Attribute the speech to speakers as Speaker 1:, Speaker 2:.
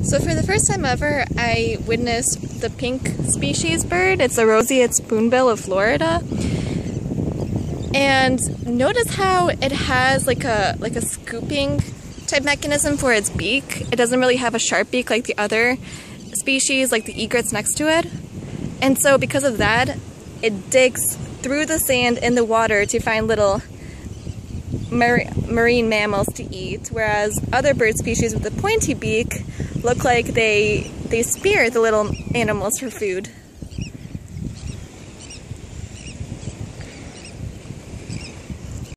Speaker 1: So for the first time ever, I witnessed the pink species bird. It's a Roseate Spoonbill of Florida. And notice how it has like a scooping type mechanism for its beak. It doesn't really have a sharp beak like the other species, like the egrets next to it. And so because of that, it digs through the sand in the water to find little marine mammals to eat, whereas other bird species with a pointy beak look like they spear the little animals for food.